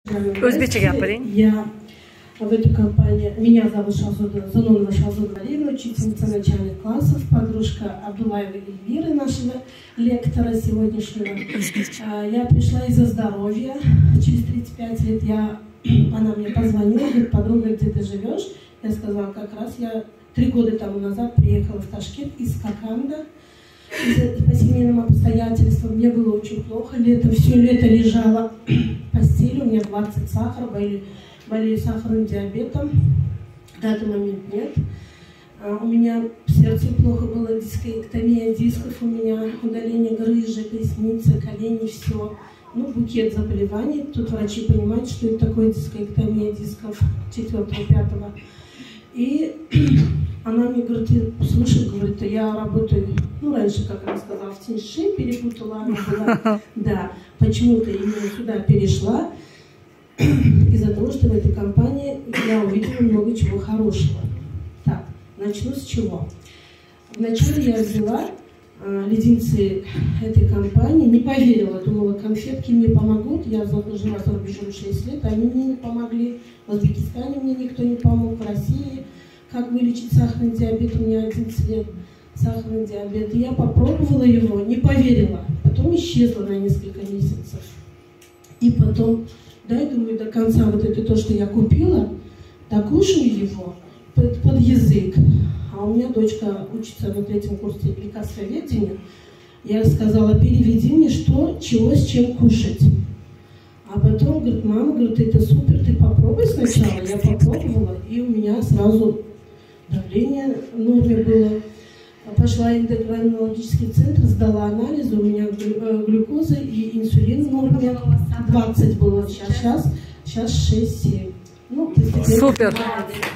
Өзбекче говори. Я в эту компанию, меня зовут Занонова Шалзуда Валерьевна, учительница начальных классов, подружка Абдулаевой Эльвиры, нашего лектора сегодняшнего. Я пришла из-за здоровья. Через 35 лет она мне позвонила, говорит: подруга, где ты живешь? Я сказала, как раз я 3 года тому назад приехала в Ташкент из Коканда. По семейным обстоятельствам мне было очень плохо. Все лето лежала в постели, у меня 20 сахара, болею сахарным диабетом. В данный момент нет. У меня в сердце плохо было, дискоэктомия дисков, у меня удаление грыжи, поясницы, колени, все. Букет заболеваний. Тут врачи понимают, что это такое дискоэктомия дисков 4-5. И она мне говорит: слушай, говорит, я работаю, раньше, как она сказала, в Тиньши, перепутала, она была, да, почему-то именно сюда перешла, из-за того, что в этой компании я увидела много чего хорошего. Так, начну с чего. Вначале я взяла леденцы этой компании, не поверила, думала, конфетки мне помогут. Я жила за рубежом 6 лет, они мне не помогли. В Узбекистане мне никто не помог, в России. Как вылечить сахарный диабет, у меня 11 лет сахарный диабет. И я попробовала его, не поверила. Потом исчезла на несколько месяцев. И потом, думаю, до конца вот это то, что я купила, докушаю его под язык. А у меня дочка учится на 3-м курсе лекарствоведения. Я сказала: переведи мне чего с чем кушать. А потом, говорит, мама, говорит, это супер, ты попробуй сначала. Я попробовала, и у меня сразу давление в норме было. Пошла в эндокринологический центр, сдала анализы, у меня глюкоза и инсулин в норме 20 было сейчас 6-7. Супер!